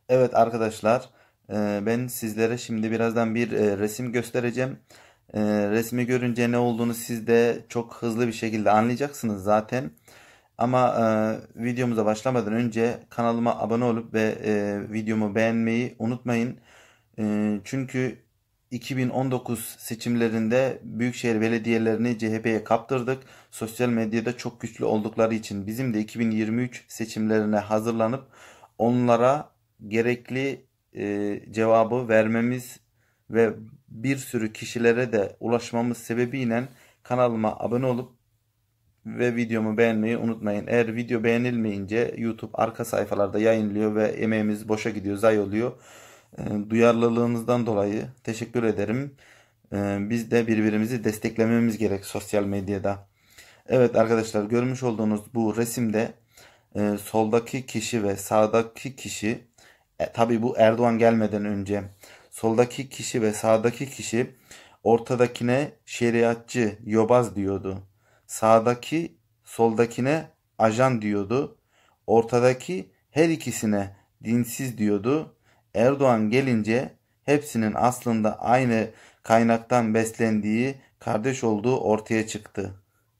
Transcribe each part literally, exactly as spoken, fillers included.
Evet arkadaşlar, e, ben sizlere şimdi birazdan bir e, resim göstereceğim. E, Resmi görünce ne olduğunu siz de çok hızlı bir şekilde anlayacaksınız zaten. Ama e, videomuza başlamadan önce kanalıma abone olup ve e, videomu beğenmeyi unutmayın. E, çünkü iki bin on dokuz seçimlerinde Büyükşehir belediyelerini C H P'ye kaptırdık. Sosyal medyada çok güçlü oldukları için bizim de iki bin yirmi üç seçimlerine hazırlanıp onlara gerekli e, cevabı vermemiz ve bir sürü kişilere de ulaşmamız sebebiyle kanalıma abone olup ve videomu beğenmeyi unutmayın. Eğer video beğenilmeyince YouTube arka sayfalarda yayınlıyor ve emeğimiz boşa gidiyor, zayi oluyor. E, duyarlılığınızdan dolayı teşekkür ederim. E, biz de birbirimizi desteklememiz gerek sosyal medyada. Evet arkadaşlar, görmüş olduğunuz bu resimde e, soldaki kişi ve sağdaki kişi, e, tabii bu Erdoğan gelmeden önce, soldaki kişi ve sağdaki kişi ortadakine şeriatçı, yobaz diyordu. Sağdaki soldakine ajan diyordu. Ortadaki her ikisine dinsiz diyordu. Erdoğan gelince hepsinin aslında aynı kaynaktan beslendiği, kardeş olduğu ortaya çıktı.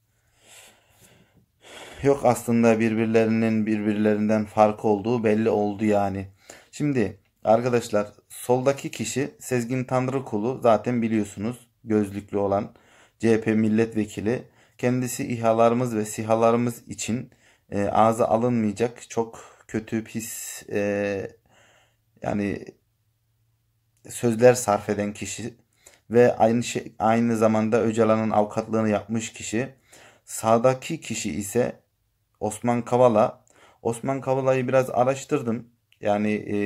Yok, aslında birbirlerinin birbirlerinden farkı olduğu belli oldu yani. Şimdi arkadaşlar, soldaki kişi Sezgin Tanrıkulu, zaten biliyorsunuz, gözlüklü olan C H P milletvekili. Kendisi İHA'larımız ve SİHA'larımız için e, ağza alınmayacak çok kötü, pis, e, yani sözler sarf eden kişi ve aynı şey, aynı zamanda Öcalan'ın avukatlığını yapmış kişi. Sağdaki kişi ise Osman Kavala. Osman Kavala'yı biraz araştırdım. Yani e,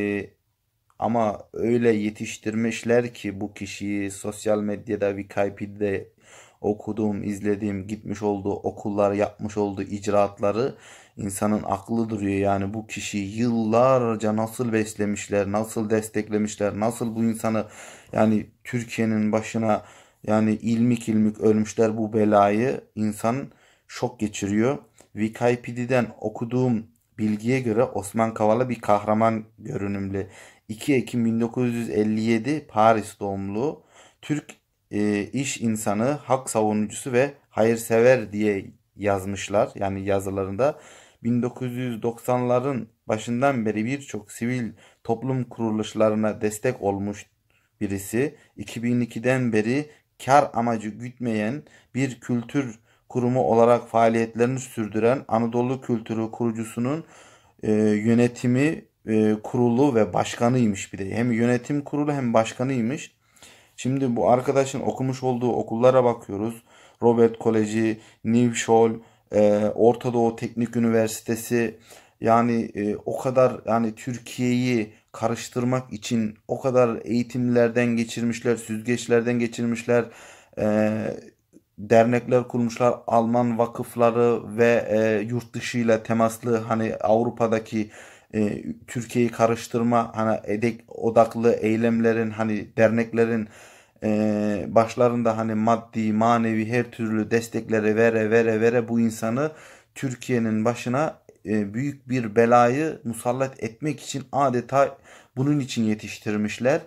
ama öyle yetiştirmişler ki bu kişiyi, sosyal medyada, Wikipedia'da okuduğum, izlediğim, gitmiş olduğu okullar, yapmış olduğu icraatları, insanın aklı duruyor. Yani bu kişiyi yıllarca nasıl beslemişler, nasıl desteklemişler, nasıl bu insanı, yani Türkiye'nin başına, yani ilmik ilmik ölmüşler, bu belayı insan şok geçiriyor. Wikipedia'dan okuduğum bilgiye göre Osman Kavala bir kahraman görünümlü. iki Ekim bin dokuz yüz elli yedi Paris doğumlu Türk e, iş insanı, hak savunucusu ve hayırsever diye yazmışlar. Yani yazılarında bin dokuz yüz doksanların başından beri birçok sivil toplum kuruluşlarına destek olmuş birisi. iki bin ikiden beri kar amacı gütmeyen bir kültür kurumu olarak faaliyetlerini sürdüren Anadolu Kültürü kurucusunun e, yönetimi e, kurulu ve başkanıymış bir de. Hem yönetim kurulu hem başkanıymış. Şimdi bu arkadaşın okumuş olduğu okullara bakıyoruz. Robert Koleji, New School, e, Orta Doğu Teknik Üniversitesi. Yani e, o kadar, yani Türkiye'yi karıştırmak için o kadar eğitimlerden geçirmişler, süzgeçlerden geçirmişler. E, Dernekler kurmuşlar, Alman vakıfları ve e, yurt dışı ile temaslı, hani Avrupa'daki e, Türkiye'yi karıştırma, hani edek odaklı eylemlerin, hani derneklerin e, başlarında hani maddi manevi her türlü destekleri vere vere vere bu insanı Türkiye'nin başına e, büyük bir belayı musallat etmek için, adeta bunun için yetiştirmişler.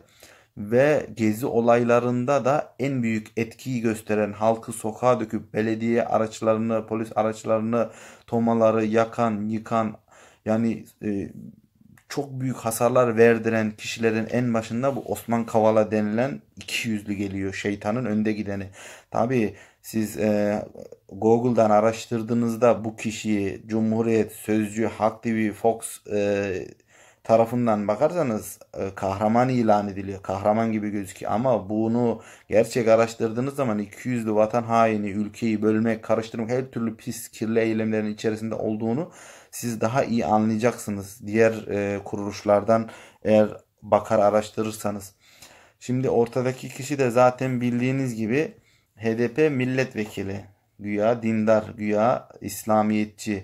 Ve gezi olaylarında da en büyük etkiyi gösteren, halkı sokağa döküp belediye araçlarını, polis araçlarını, tomaları yakan, yıkan, yani e, çok büyük hasarlar verdiren kişilerin en başında bu Osman Kavala denilen iki yüzlü geliyor. Şeytanın önde gideni. Tabii siz e, Google'dan araştırdığınızda bu kişiyi Cumhuriyet, Sözcü, Halk T V, Fox e, tarafından bakarsanız e, kahraman ilan ediliyor. Kahraman gibi gözüküyor. Ama bunu gerçek araştırdığınız zaman iki yüzlü, vatan haini, ülkeyi bölmek, karıştırmak, her türlü pis, kirli eylemlerin içerisinde olduğunu siz daha iyi anlayacaksınız. Diğer e, kuruluşlardan eğer bakar araştırırsanız. Şimdi ortadaki kişi de zaten bildiğiniz gibi H D P milletvekili. Güya dindar, güya İslamiyetçi.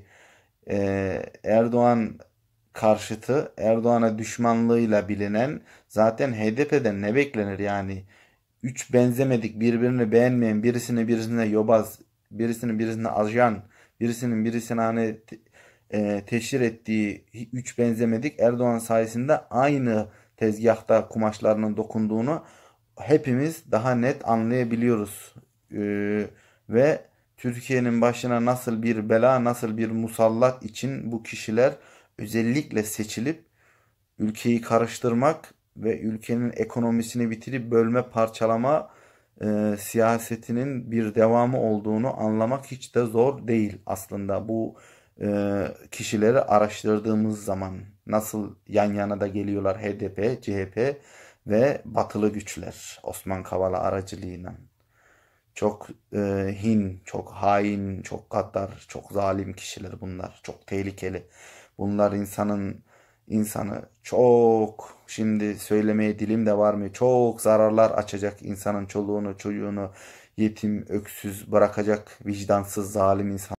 Ee, Erdoğan karşıtı, Erdoğan'a düşmanlığıyla bilinen, zaten H D P'den ne beklenir yani? Üç benzemedik, birbirini beğenmeyen, birisini birisine yobaz, birisini birisine ajan, birisinin birisine hani e, teşhir ettiği üç benzemedik Erdoğan sayesinde aynı tezgahta kumaşlarının dokunduğunu hepimiz daha net anlayabiliyoruz. Ee, ve Türkiye'nin başına nasıl bir bela, nasıl bir musallat için bu kişiler özellikle seçilip ülkeyi karıştırmak ve ülkenin ekonomisini bitirip bölme, parçalama e, siyasetinin bir devamı olduğunu anlamak hiç de zor değil aslında. Bu e, kişileri araştırdığımız zaman nasıl yan yana da geliyorlar H D P, C H P ve batılı güçler Osman Kavala aracılığıyla. Çok e, hin, çok hain, çok gaddar, çok zalim kişiler bunlar. Çok tehlikeli. Bunlar insanın insanı çok, şimdi söylemeye dilim de var mı? Çok zararlar açacak, insanın çoluğunu, çocuğunu yetim, öksüz bırakacak vicdansız, zalim insan.